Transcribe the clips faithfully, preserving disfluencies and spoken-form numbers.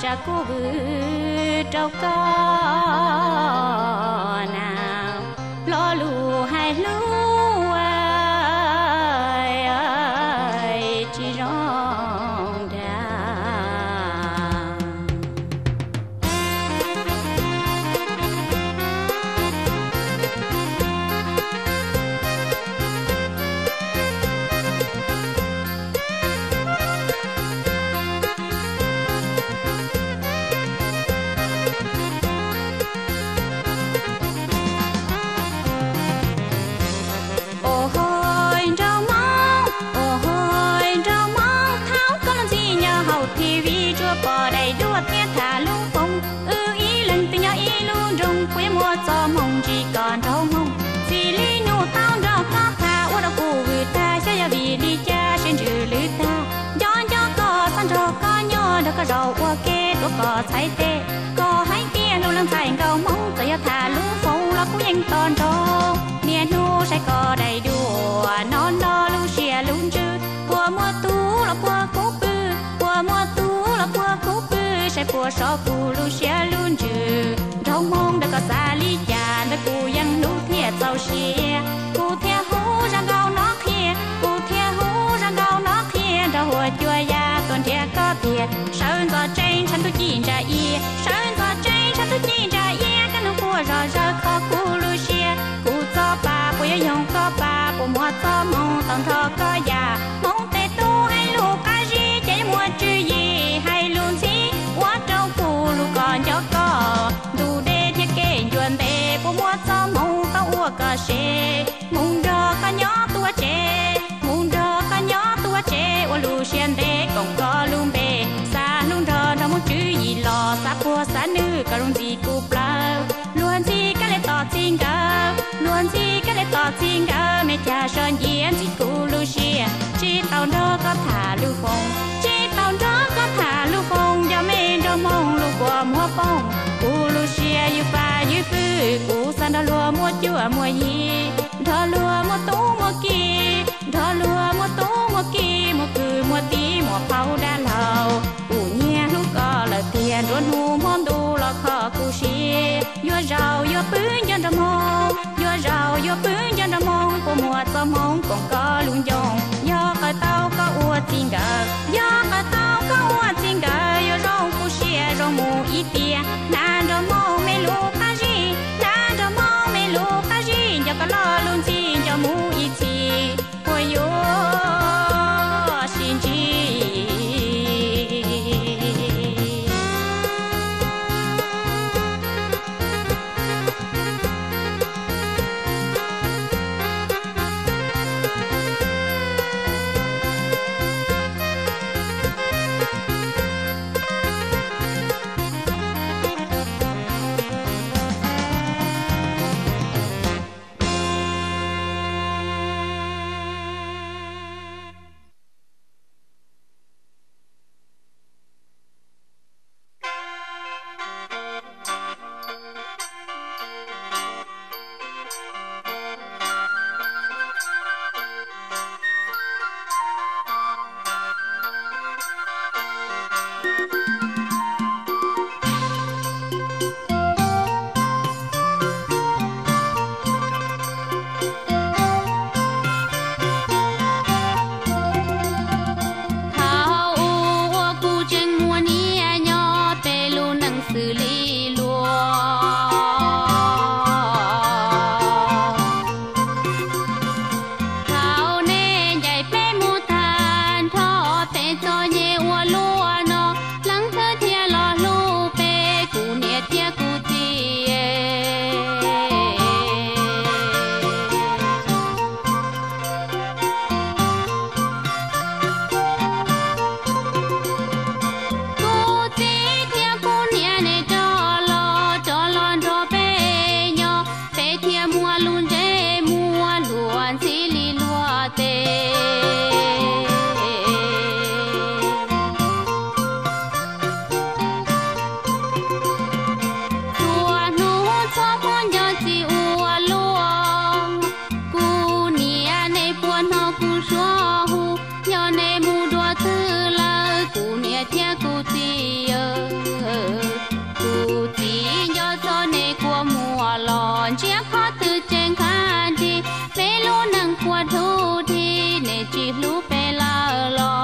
ra cô vư trâu có nào lo lù hai lú ai ai chỉ rong đà bỏ đầy đua thế thả lung phong ư ý lần tình nhau ý luôn rung quê mùa cho mong chỉ còn trâu mong vì lý nụ tao đó có thả ô đâu phù người ta sẽ ra vì đi cha xin trừ lư ta gió gió có san trò có nhớ đâu có rầu qua kê có có thấy tê có hay kia nụ lâm thành cầu mong tự thả lung phong là cũng nhanh toàn trâu nè nụ sẽ có đầy đùa non lo lu xìa lung chư của mùa tú là của cố bư của mùa tú là của cố bư sẽ của số cụ lu xìa lung chư trong mong đã có xa lý già đã cụ yang nụ thiệt giàu xìa cụ thiệt hú ra gạo nó kia cụ thiệt hú ra gạo nó kia đã hồi chua ya tuần thiệt có thiệt sơn gió trên chân tôi chỉ ra y sơn gió trên chân tôi chỉ ra y cái nó của rõ rõ khó cụ lu xìa cụ cho bà của yong có bà của mua cho mong tận thọ có già mong tê tu hay lu cái gì chạy mua chữ gì hay luôn gì quá trâu cụ lu còn cho có đủ để thiết kế chuẩn đề của mua cho mong tao uo cà xê mong đo có nhỏ tua trẻ mong đo có nhỏ tua trẻ uo lu xiên đề còn có luôn bề xa luôn đo nó muốn chữ gì lò xa của xa nữ cả luôn gì cụ plau luôn gì cái lệ tỏ chính cả luôn gì cái lệ tỏ chính cả mẹ cha sơn yên chỉ cụ lu xia chỉ tàu đó có thả lu phong chỉ tàu đó có thả lu phong cho mẹ cho mong lu của mua phong cụ lu xia yêu pha yêu phư cụ san đó lúa mua chua mua gì đó lúa mua tú mua kỳ đó lúa mua tú mua kỳ mua cừ mua tí mua phao đa lầu cụ nhẹ lúc có là tiền luôn hu món đồ là khó cụ xia yo rau yo bươn cho ra mong yo rau yo bươn cho ra mong của mùa cho mong còn có luôn dòng yo cái tao có ua tin gà yo cái tao có ua tin gà yo rau cụ xia rau mù ít tiền na ra mong mê lu cá gì na ra mong mê lu cá gì yo có lo luôn tin cho mù ít tiền cũng xóa hu nhỏ này mu đua thứ là cụ nia thia cụ ti cụ ti nhỏ cho này của mùa lòn chia khó từ trên khăn đi bé lúa nâng qua thu thì này chỉ lúa bé la lò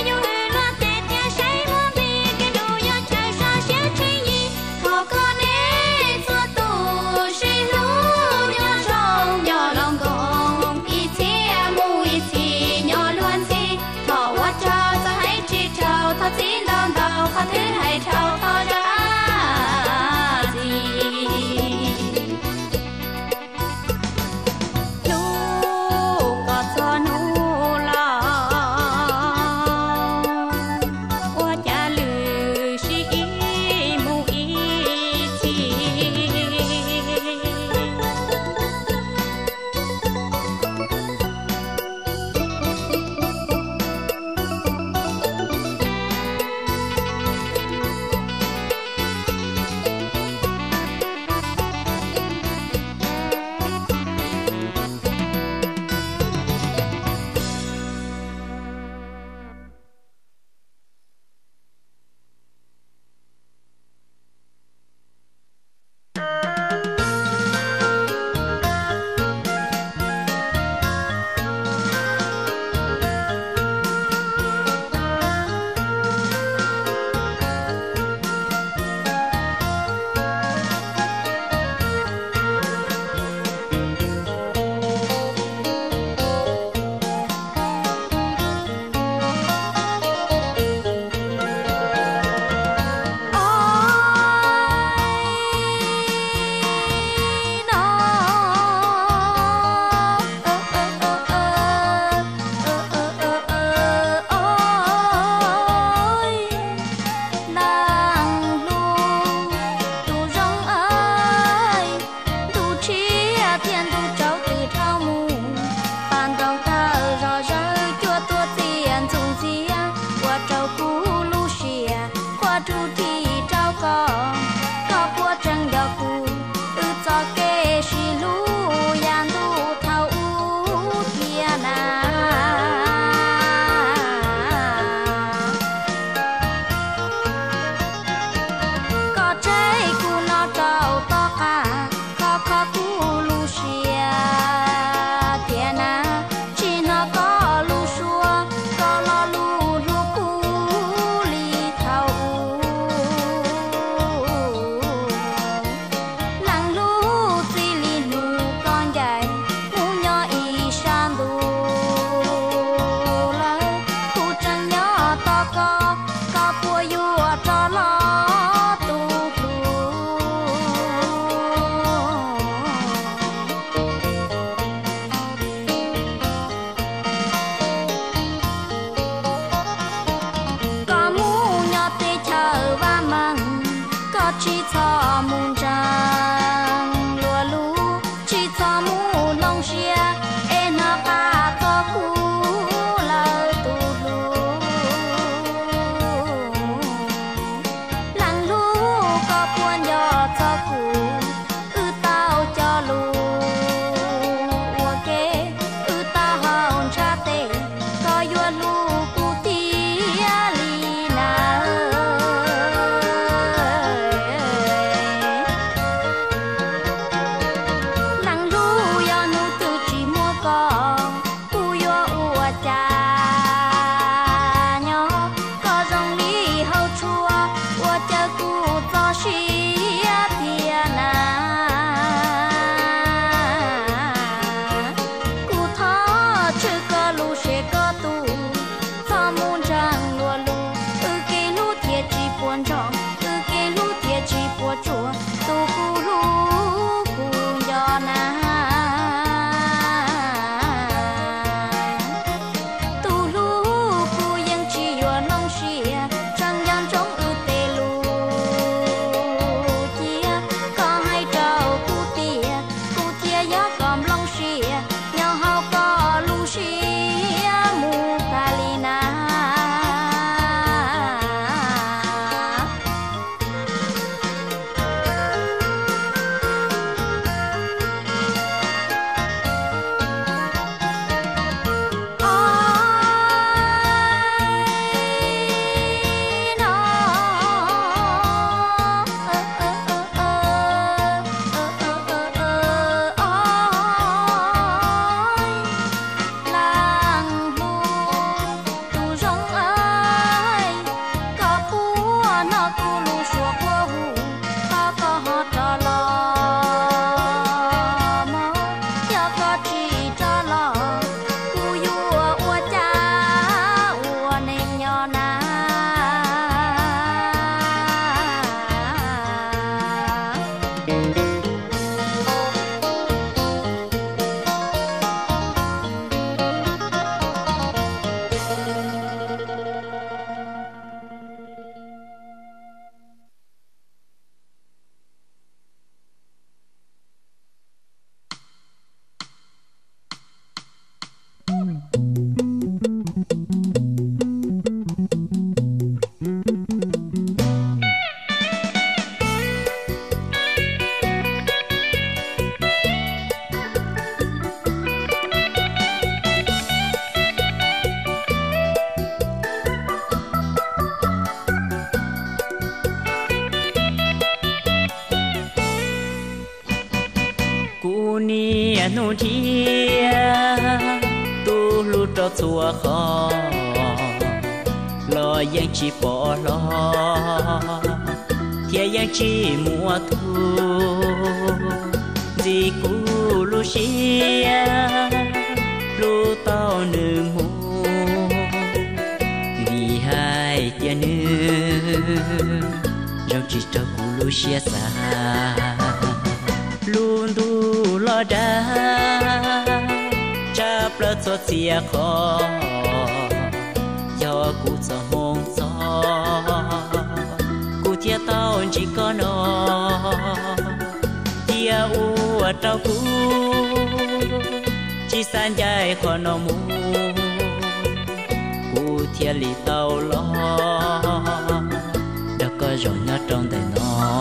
con chỉ cho mùng trăng lúa lú chỉ cho mù long xia em nó cả cho cú lời tu lú lăng lú có buồn gió cho cú ư tao cho lú ok ư tao hồng cha tê có vua lú cú tia li na lăng lú yo nu tu chỉ mua con cú yo ua cha nhỏ có dòng đi hậu chua ua cha cú cho xia tia na cú thọ chứ có lú sẽ có tu thọ muôn trăng lúa lú ư kê lú thiệt chỉ buồn tròn ư kê lú thiệt chỉ buồn chua tu cú lú cú yo na tu lú cú yang chỉ yo long xia trăng yang trong ư tê lú chia có hai trâu cú tia cú tia gió cầm long xia nhau hao có lú xia mu kalina làng lu tu rong ơi có búa nó cu lu xua qua hù có có họ cho lo mơ cho có chỉ cho lo cu vua ua cha ua nên nhỏ na cú ni nu thia tu lu cho chùa khó lo yang chỉ bỏ lo thia yang chỉ mua thu gì cú lu xia lu tao nữ mu vì hai tia nữ rau chỉ cho cú lu xia xa luôn đủ lo đá cha plơ cho chia khó do cụ cho mong gió cụ tia tao chỉ có nó tia u ở trâu cũ chỉ san dài khó nó mu cụ tia lì tao lo đã có rồi nhớ trong đời nó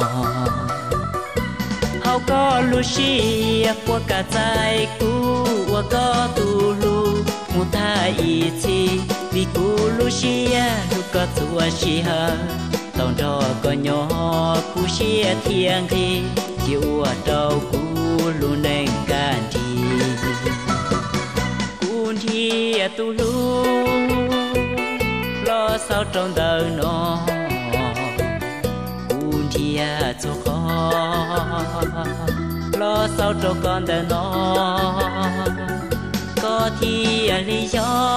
hao có lu xia qua cả trái cũ qua có tu lu một thay chi vì cũ lu xia lu có tua xia tòng trò có nhỏ cũ xia thiêng thì chịu ở trâu cũ lu nên can thì cũ thì tu lu lo sao trong đời nó thì cho khó lo sao cho con đời nó có thì lý do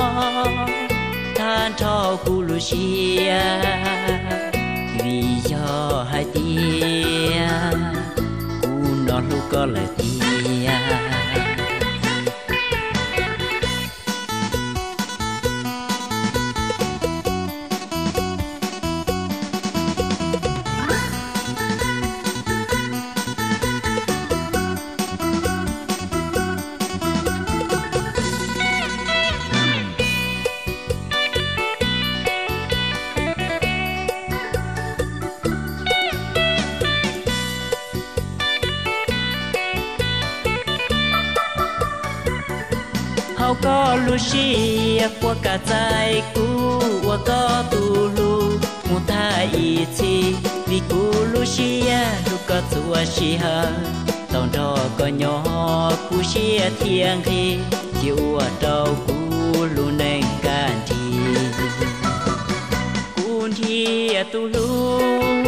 than cho cụ lu xia vì do hai tia cụ nó lu có lời tia có lu xì qua cả trái cú qua có tu lu một thay chi vì cú lu xì lu có tua xì ha tàu đó có nhỏ cú xì thiêng khi chịu trâu cú lu nên can thi cú thi tu lu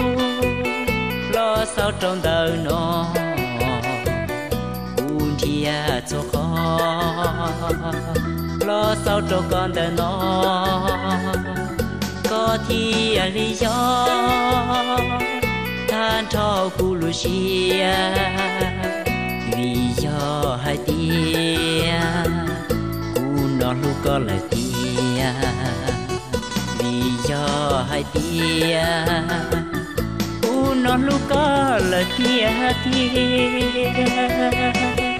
lo sao trong đời nó cú thi cho khó lo sao cho con đời nó có thi lý do than cho cú lu xia lý do hai tia cú nó lu có lời tia lý do hai tia cú nó lu có lời tia tia